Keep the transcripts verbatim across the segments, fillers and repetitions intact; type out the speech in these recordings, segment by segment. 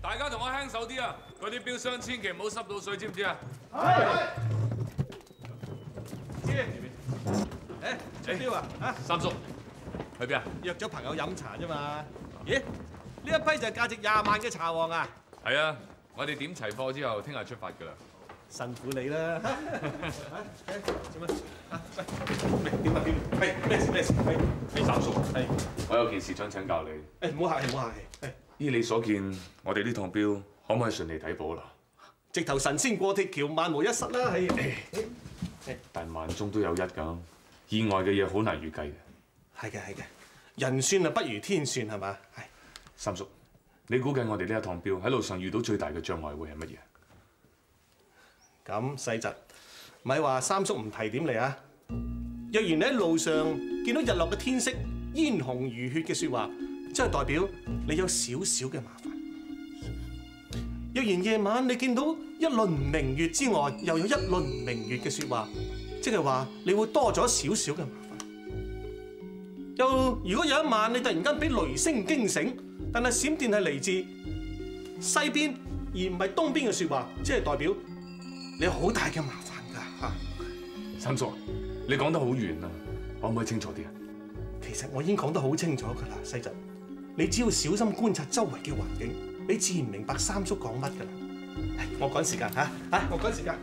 大家同我輕手啲啊！嗰啲標箱千祈唔好濕到水，知唔知啊？ 係。知。誒，出標啊！啊， 三叔，去邊啊？ 約咗朋友飲茶啫嘛。咦？呢一批就係價值廿萬嘅茶王啊！ 係啊，我哋點齊貨之後，聽日出發㗎啦。 辛苦你啦！做乜？啊，喂，點啊點？係咩事咩事？係係三叔，係我有件事想請教你。 誒，唔好客氣，唔好客氣。係依你所見，我哋呢趟標可唔可以順利抵保啦？ 直頭神仙過鐵橋，萬無一失啦！係。 但萬中都有一㗎，意外嘅嘢好難預計嘅。 係嘅係嘅，人算啊不如天算係嘛？係。 三叔，你估計我哋呢一趟標喺路上遇到最大嘅障礙會係乜嘢？ 咁細侄，咪話三叔唔提點你啊！若然你喺路上見到日落嘅天色煙紅如血嘅説話，即係代表你有少少嘅麻煩。若然夜晚你見到一輪明月之外，又有一輪明月嘅説話，即係話你會多咗少少嘅麻煩。又如果有一晚你突然間俾雷聲驚醒，但係閃電係嚟自西邊而唔係東邊嘅説話，即係代表你有好大嘅麻煩㗎嚇。 三叔，你講得好遠啊，可唔可以清楚啲啊？ 其實我已經講得好清楚㗎啦，細侄，你只要小心觀察周圍嘅環境，你自然明白三叔講乜㗎啦。我趕時間嚇嚇，我趕時間。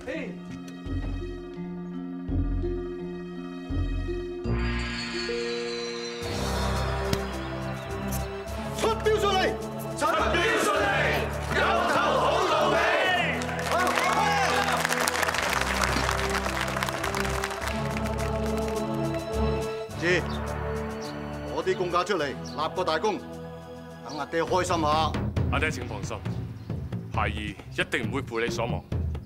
出標出嚟！出標出嚟！有頭好到尾。 知，攞啲公價出嚟，立個大功，等阿爹開心下。 阿爹請放心，孩兒一定唔會負你所望。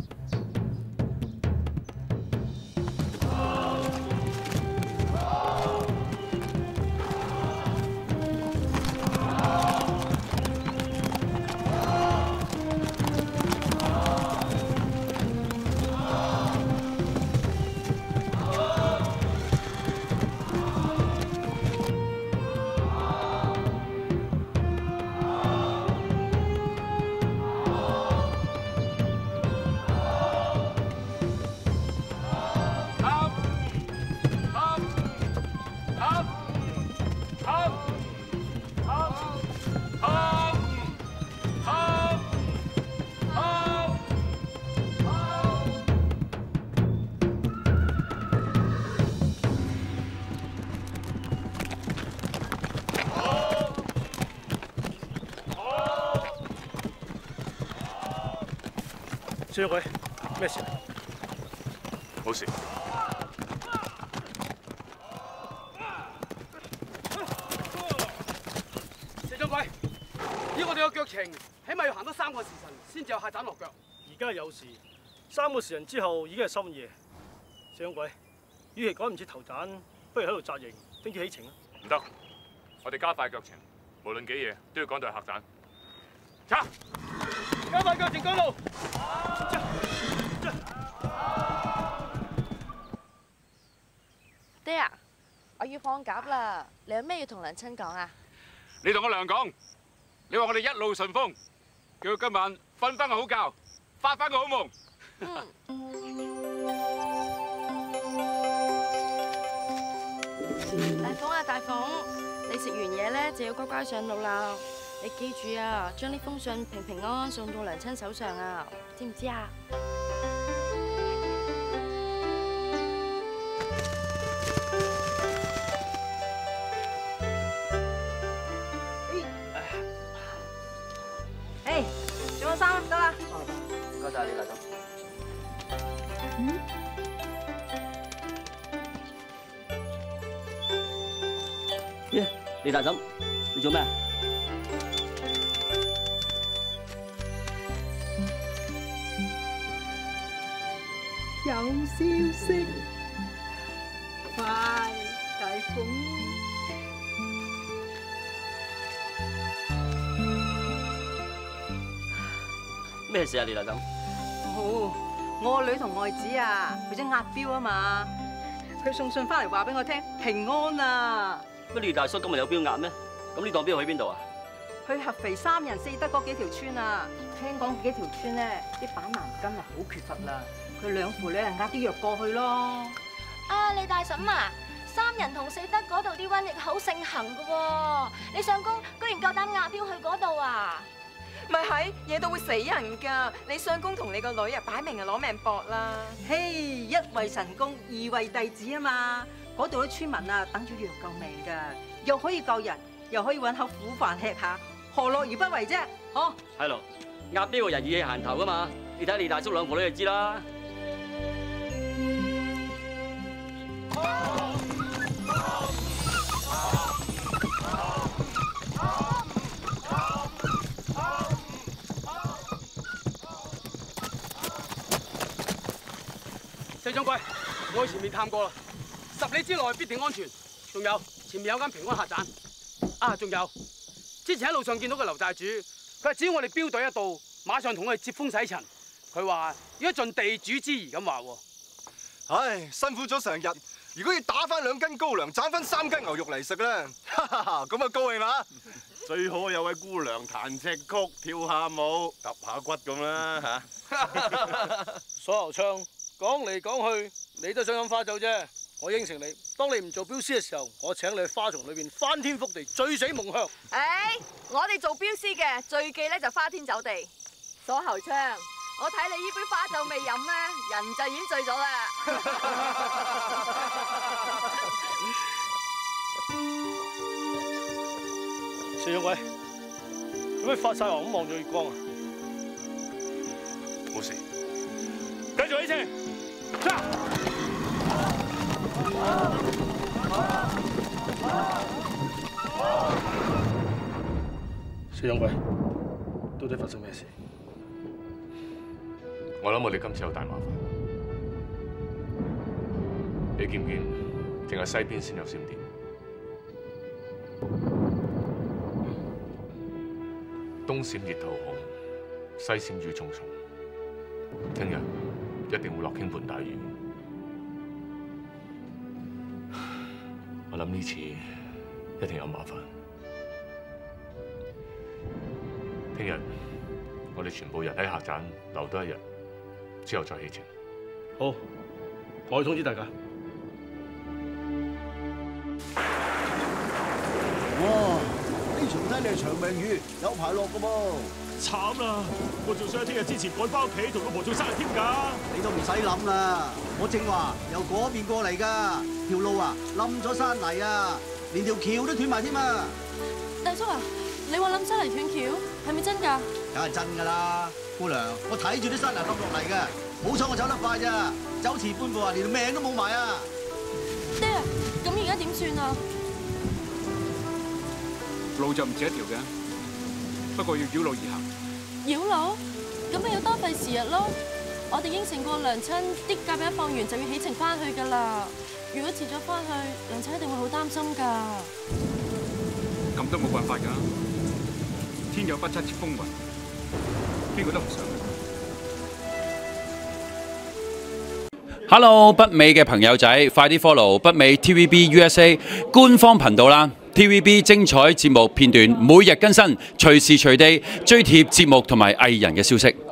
小鬼，咩事？ 冇事。 四張鬼，以我哋嘅腳程，起碼要行多三個時辰先至有客棧落腳。而家有事，三個時辰之後已經係深夜。四張鬼，與其趕唔切頭棧，不如喺度紮營，聽朝起程啦。 唔得，我哋加快腳程，無論幾夜都要趕到去客棧。查！ 加快腳程趕路。 爹啊，我要放鴿啦！你有咩要同娘親講啊？ 你同我娘講，你話我哋一路順風，叫佢今晚瞓翻個好覺，發翻個好夢。 嗯。大鳳啊，大鳳，你食完嘢咧就要乖乖上路啦。你記住啊，將呢封信平平安安送到娘親手上啊，知唔知啊？ 誒，着咗衫得啦。 唔該晒你，大嬸。 嗯。 咦，李大嬸，你做咩？ 有消息，快，大鳳。 咩事啊，李大嬸？ 哦，我個女同外子啊，佢想押標啊嘛，佢送信翻嚟話俾我聽，平安啊！ 乜李大叔今日有標押咩？咁呢檔標去邊度啊？ 去合肥三人四德嗰幾條村啊，聽講幾條村咧啲板藍根啊好缺乏啦，佢兩父女人壓啲藥過去咯。 啊，李大嬸啊，三人同四德嗰度啲瘟疫好盛行噶喎，你相公居然夠膽壓標去嗰度啊？ 咪係，惹到會死人㗎！你相公同你個女啊，擺明係攞命搏啦。 嘿， hey, 一為神功，二為弟子啊嘛！嗰度啲村民啊，等住藥救命㗎，又可以救人，又可以揾口苦飯吃下，何樂而不為啫？嗬？ 係咯，壓標個人義氣行頭㗎嘛，你睇李大叔兩個女就知啦。 四掌櫃，我去前面探過啦，十里之內必定安全。仲有前面有間平安客棧。啊，仲有之前喺路上見到個劉寨主，佢話只要我哋標隊一到，馬上同我哋接風洗塵。佢話如果盡地主之誼咁話喎。 唉，辛苦咗成日，如果要打翻兩斤高粱，斬翻三斤牛肉嚟食咧，咁啊高興啦！ 最好有位姑娘彈隻曲、跳下舞、揼下骨咁啦嚇。 鎖喉唱。講嚟講去，你都想飲花酒啫。我應承你，當你唔做鏢師嘅時候，我請你去花叢裏邊翻天覆地、醉死夢鄉。 誒，我哋做鏢師嘅最忌咧就花天酒地。鎖喉槍，我睇你呢杯花酒未飲咧，人就已經醉咗啦。 四掌櫃，做咩發晒黃咁望住月光啊？ 冇事，繼續起程。 四掌櫃，到底發生咩事？ 我諗我哋今次有大麻煩。你見唔見？淨係西邊先有閃電。東閃熱頭紅，西閃雨重重。聽日一定會落傾盆大雨。我諗呢次一定有麻煩。聽日我哋全部人喺客棧留多一日，之後再起程。 好，我去通知大家。 哇！呢場睇你係長命雨，有排落噶噃。 慘啦！我仲想喺聽日之前趕翻屋企同老婆做生日添㗎。 你都唔使諗啦，我正話由嗰邊過嚟㗎，條路啊冧咗山泥啊，連條橋都斷埋添啊！ 大叔啊，你話冧山泥斷橋係咪真㗎？ 梗係真㗎啦，姑娘，我睇住啲山泥冧落嚟嘅，好彩我走得快咋，走遲半步啊，連命都冇埋啊！ 爹啊，咁而家點算啊？ 路就唔止一條嘅，不過要繞路而行。 繞路？咁咪要多費時日咯。我哋應承過娘親，啲甲一放完就要起程翻去㗎啦。如果遲咗翻去，娘親一定會好擔心㗎。 咁都冇辦法㗎，天有不測之風雲，邊個都唔想。 Hello， 北美嘅朋友仔，快啲 follow 北美 T V B U S A 官方頻道啦 ！T V B 精彩節目片段每日更新，隨時隨地追貼節目同埋藝人嘅消息。